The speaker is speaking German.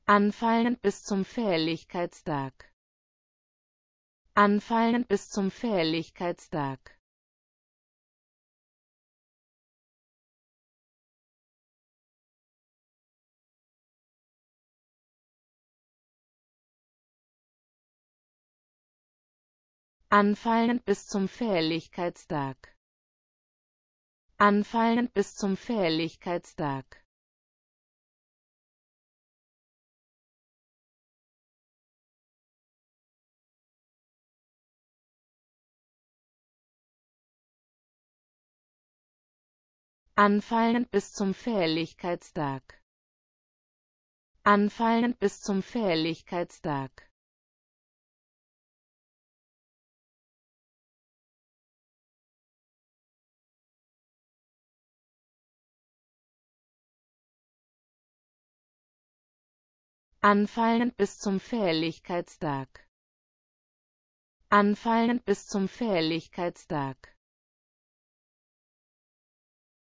Anfallend bis zum Fähigkeitstag. Anfallend bis zum Fähigkeitstag. Anfallend bis zum Fähigkeitstag. Anfallend bis zum Fähigkeitstag. Anfallend bis zum Fähigkeitstag. Anfallend bis zum Fähigkeitstag. Anfallend bis zum Fähigkeitstag. Anfallend bis zum Fähigkeitstag.